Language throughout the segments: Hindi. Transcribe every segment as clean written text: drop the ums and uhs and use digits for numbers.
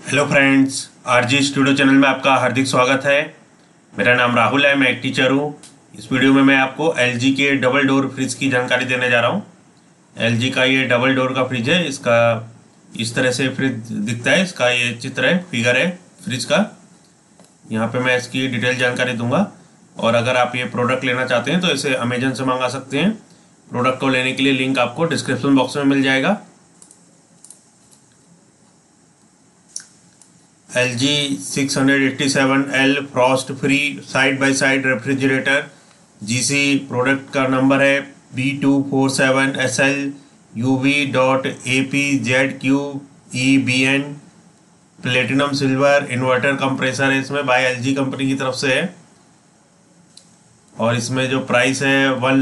Hello friends, R G studio channel में आपका हार्दिक स्वागत है। मेरा नाम राहुल है, मैं एक टीचर हूँ। इस वीडियो में मैं आपको एलजी के डबल डोर फ्रिज की जानकारी देने जा रहा हूँ। एलजी का ये डबल डोर का फ्रिज है। इसका इस तरह से फ्रिज दिखता है। इसका ये चित्र है, फिगर है फ्रिज का। यहाँ पे मैं इसकी डिटेल जानकारी दूंगा। और अगर आप ये प्रोडक्ट लेना चाहते हैं तो इसे अमेजन से मंगा सकते हैं। प्रोडक्ट को लेने के लिए लिंक आपको डिस्क्रिप्शन बॉक्स में मिल जाएगा। LG 687L frost free side by side refrigerator GC product का नंबर है B247SL UV.APZQEBN। Platinum silver inverter compressor है इसमें, बाय LG कंपनी की तरफ से है। और इसमें जो प्राइस है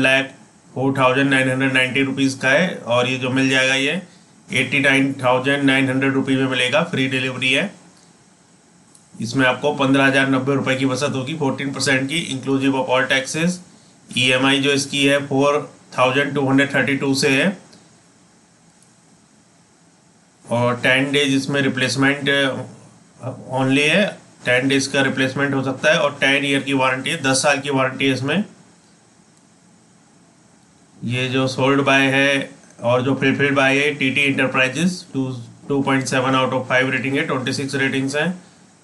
1,04,990 रुपीज़ का है। और ये जो मिल जाएगा ये 89,900 रुपये में मिलेगा। फ्री डिलीवरी है। इसमें आपको 15,090 रुपये की बचत होगी, 14% की, inclusive of all taxes. EMI जो इसकी है 4,232 से है। और 10 डेज इसमें रिप्लेसमेंट ओनली है। 10 डेज का रिप्लेसमेंट हो सकता है। और 10 ईयर की वारंटी है, 10 साल की वारंटी है इसमें। ये जो सोल्ड बाय है और जो फुलफिल्ड बाय है TT enterprises, 2.7 out of 5 rating है, 26 रेटिंग्स हैं।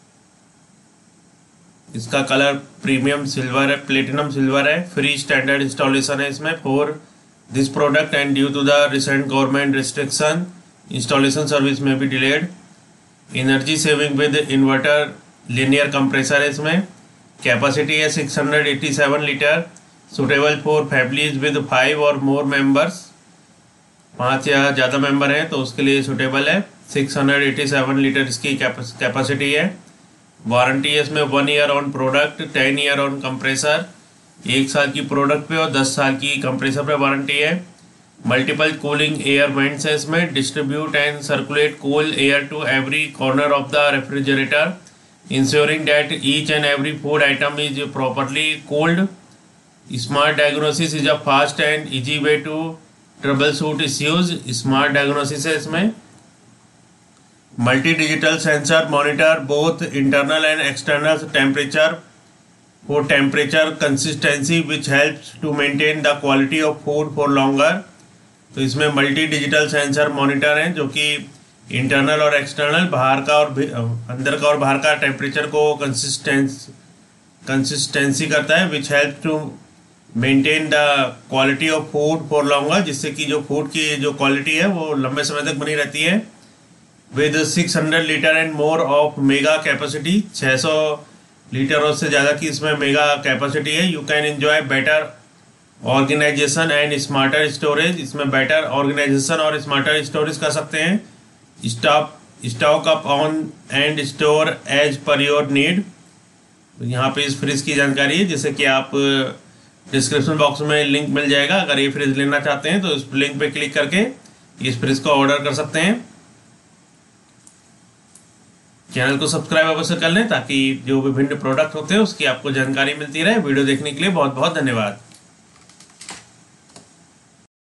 इसका कलर प्रीमियम सिल्वर है, प्लेटिनम सिल्वर है। फ्री स्टैंडर्ड इंस्टॉलेशन है इसमें for this product and due to the recent government restriction installation service में भी delayed. Energy saving with inverter linear compressor है इसमें। कैपेसिटी है 687 litre. Suitable for families with 5 और मोर मेंबर्स, 5 या ज़्यादा मेंबर हैं तो उसके लिए सुटेबल है। 687 लीटर इसकी कैपेसिटी है। वारंटी है इसमें 1 year on product, 10 year on compressor. 1 साल की प्रोडक्ट पे और 10 साल की कंप्रेसर पे वारंटी है। मल्टीपल कूलिंग एयर वेंट्स है इसमें। Distribute and circulate cool air to every corner of the refrigerator, ensuring that each and every food item is properly cold. Smart diagnosis is a fast and easy way to troubleshoot issues. Smart diagnosis है इसमें। Multi digital sensor monitor both internal and external temperature for temperature consistency which helps to maintain the quality of food for longer. तो इसमें मल्टी डिजिटल सेंसर मॉनिटर हैं जो कि इंटरनल और एक्सटर्नल, बाहर का और अंदर का और बाहर का टेम्परेचर को कंसिस्टेंसी करता है, which help to maintain the quality of food for longer, जिससे कि जो फूड की जो क्वालिटी है वो लंबे समय तक बनी रहती है। With 600 litre and more of mega capacity, 600 litre और से ज़्यादा की इसमें मेगा कैपेसिटी है। You can enjoy better organisation and smarter storage. इसमें बेटर ऑर्गेनाइजेशन और स्मार्टर स्टोरेज कर सकते हैं। Stock up on and store as per your need. यहाँ पे इस फ्रिज की जानकारी है, जैसे कि आप डिस्क्रिप्शन बॉक्स में लिंक मिल जाएगा। अगर ये फ्रिज लेना चाहते हैं तो इस लिंक पे क्लिक करके इस फ्रिज को ऑर्डर कर सकते हैं। चैनल को सब्सक्राइब अवश्य कर लें ताकि जो विभिन्न प्रोडक्ट होते हैं उसकी आपको जानकारी मिलती रहे। वीडियो देखने के लिए बहुत बहुत धन्यवाद।